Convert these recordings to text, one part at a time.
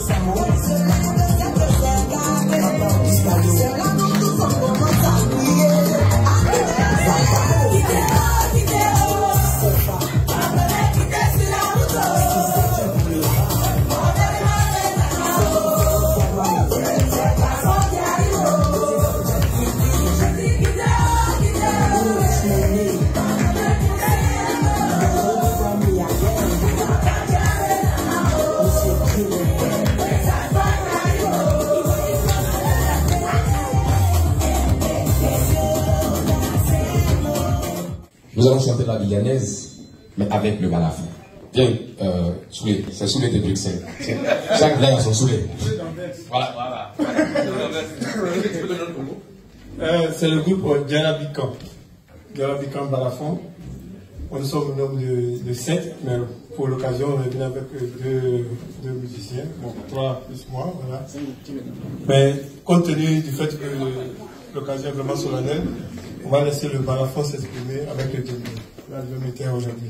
Nous allons chanter la Guyanaise, mais avec le balafon. Viens, Soulé, c'est Soulé de Bruxelles. Chaque blague a son Soulé. Voilà. C'est le groupe Diarabican. Diarabican Balafon. Nous sommes au nombre de 7, mais pour l'occasion, on est venu avec deux musiciens, bon, 3 plus moi, voilà. Mais compte tenu du fait que l'occasion est vraiment solennelle, on va laisser le balafon s'exprimer avec le début. Là, je vais mettre aujourd'hui.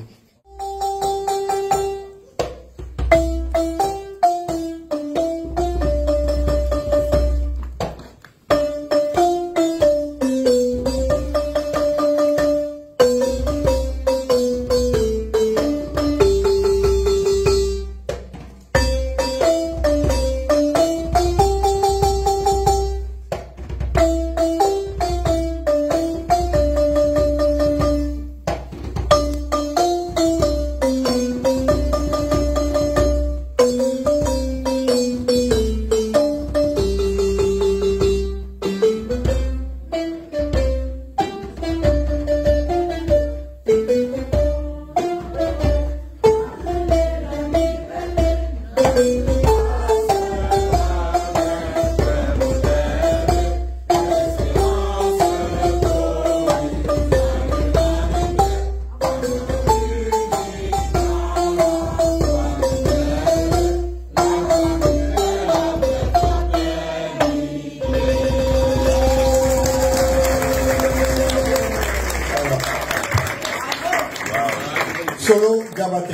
Solo Gabaté.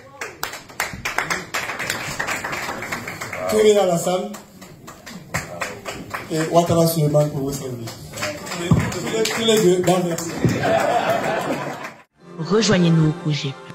Tournez dans la salle. Et Ouattara Suleiman pour vos services. Tous les deux, dans Merci. Rejoignez-nous au projet.